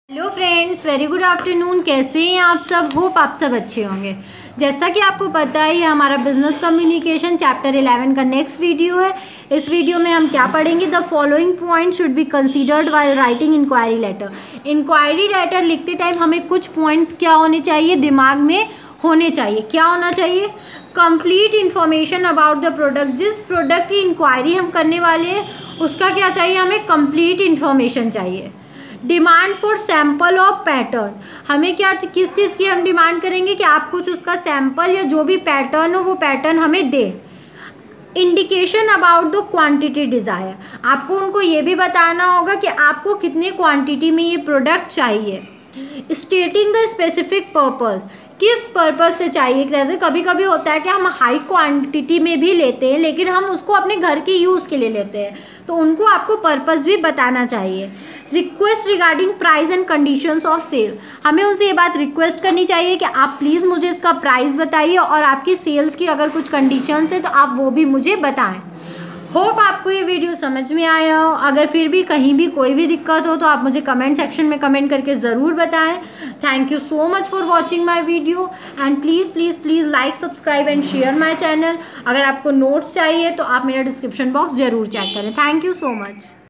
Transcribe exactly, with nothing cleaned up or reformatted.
Hello friends, very good afternoon. कैसे हैं आप सब? होप आप सब अच्छे होंगे। जैसा कि आपको पता है, ये हमारा बिजनेस कम्युनिकेशन चैप्टर इलेवन का नेक्स्ट वीडियो है। इस वीडियो में हम क्या पढ़ेंगे? The following point should be considered while writing inquiry letter. Inquiry letter लिखते टाइम हमें कुछ पॉइंट्स क्या होने चाहिए, दिमाग में होने चाहिए। क्या होना चाहिए? Complete information about the product. जिस प्रोडक्ट की इंक्वायरी हम करने वाले हैं उसका क्या चाहिए? हमें कंप्लीट इन्फॉर्मेशन चाहिए। Demand for sample of pattern. हमें क्या, किस चीज़ की हम डिमांड करेंगे कि आप कुछ उसका सैम्पल या जो भी पैटर्न हो वो पैटर्न हमें दे। Indication about the quantity desire. आपको उनको ये भी बताना होगा कि आपको कितने क्वांटिटी में ये प्रोडक्ट चाहिए। Stating the specific purpose. किस पर्पस से चाहिए? जैसे कभी कभी होता है कि हम हाई क्वांटिटी में भी लेते हैं लेकिन हम उसको अपने घर के यूज़ के लिए लेते हैं, तो उनको आपको पर्पस भी बताना चाहिए। Request regarding price and conditions of sale. हमें उनसे ये बात रिक्वेस्ट करनी चाहिए कि आप प्लीज़ मुझे इसका प्राइस बताइए और आपकी सेल्स की अगर कुछ कंडीशंस है तो आप वो भी मुझे बताएं। होप आपको ये वीडियो समझ में आया हो। अगर फिर भी कहीं भी कोई भी दिक्कत हो तो आप मुझे कमेंट सेक्शन में कमेंट करके ज़रूर बताएं। Thank you so much for watching my video and please please please like, subscribe and share my channel. अगर आपको नोट्स चाहिए तो आप मेरा डिस्क्रिप्शन बॉक्स ज़रूर चेक करें। Thank you so much.